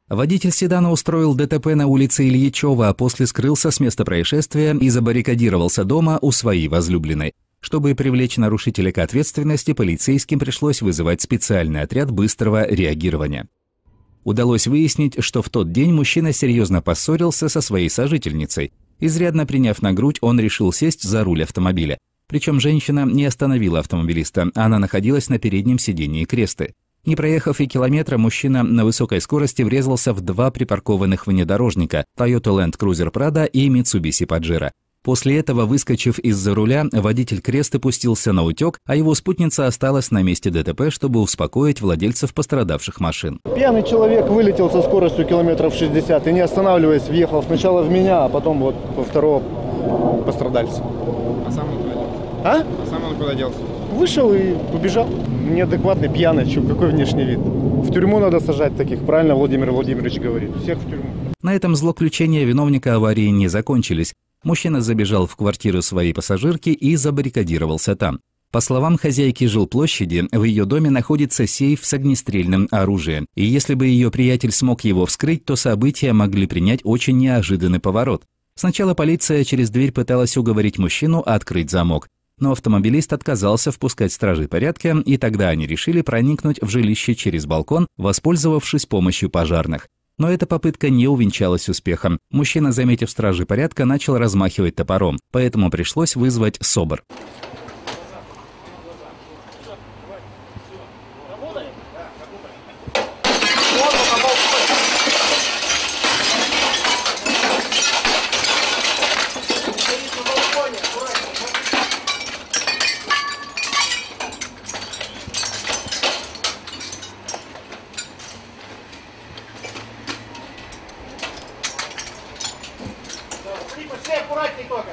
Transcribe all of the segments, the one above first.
Водитель седана устроил ДТП на улице Ильичева, а после скрылся с места происшествия и забаррикадировался дома у своей возлюбленной. Чтобы привлечь нарушителя к ответственности, полицейским пришлось вызывать специальный отряд быстрого реагирования. Удалось выяснить, что в тот день мужчина серьезно поссорился со своей сожительницей. Изрядно приняв на грудь, он решил сесть за руль автомобиля. Причем женщина не остановила автомобилиста, она находилась на переднем сидении Кресты. Не проехав и километра, мужчина на высокой скорости врезался в два припаркованных внедорожника Toyota Land Cruiser Prado и Mitsubishi Pajero. После этого, выскочив из-за руля, водитель Кресты пустился на утек, а его спутница осталась на месте ДТП, чтобы успокоить владельцев пострадавших машин. Пьяный человек вылетел со скоростью километров 60 и, не останавливаясь, въехал сначала в меня, а потом вот во второго пострадальца. А сам он куда делся? А сам он куда делся? Вышел и убежал. Неадекватный, пьяный, какой внешний вид. В тюрьму надо сажать таких, правильно Владимир Владимирович говорит? Всех в тюрьму. На этом злоключения виновника аварии не закончились. Мужчина забежал в квартиру своей пассажирки и забаррикадировался там. По словам хозяйки жилплощади, в ее доме находится сейф с огнестрельным оружием, и если бы ее приятель смог его вскрыть, то события могли принять очень неожиданный поворот. Сначала полиция через дверь пыталась уговорить мужчину открыть замок, но автомобилист отказался впускать стражей порядка, и тогда они решили проникнуть в жилище через балкон, воспользовавшись помощью пожарных. Но эта попытка не увенчалась успехом. Мужчина, заметив стражей порядка, начал размахивать топором, поэтому пришлось вызвать СОБР. Все аккуратней только.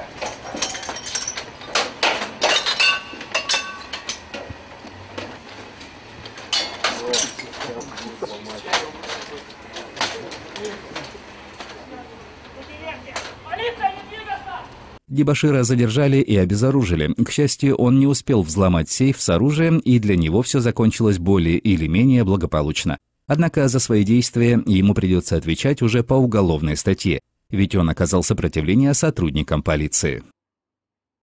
Дебошира задержали и обезоружили. К счастью, он не успел взломать сейф с оружием, и для него все закончилось более или менее благополучно. Однако за свои действия ему придется отвечать уже по уголовной статье, ведь он оказал сопротивление сотрудникам полиции.